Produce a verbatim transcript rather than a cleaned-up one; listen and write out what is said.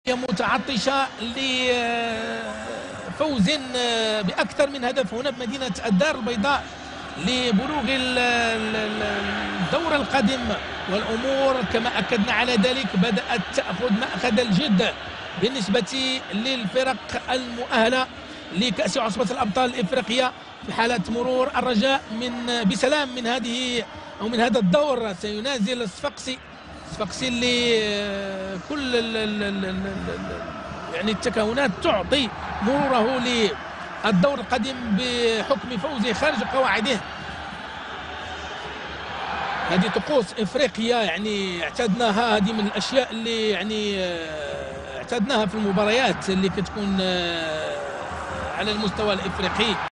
متعطشة لفوز بأكثر من هدف هنا بمدينة الدار البيضاء لبلوغ الدور القادم، والأمور كما أكدنا على ذلك بدأت تأخذ مأخذ الجد بالنسبة للفرق المؤهلة لكأس عصبة الأبطال الإفريقية في حالة مرور الرجاء من بسلام من هذه أو من هذا الدور. سينازل الصفاقسي الصفاقسي اللي كل ال ال ال يعني التكهنات تعطي مروره للدور القادم بحكم فوزه خارج قواعده. هذه طقوس افريقيا يعني اعتدناها، هذه من الاشياء اللي يعني اعتدناها في المباريات اللي كتكون على المستوى الافريقي.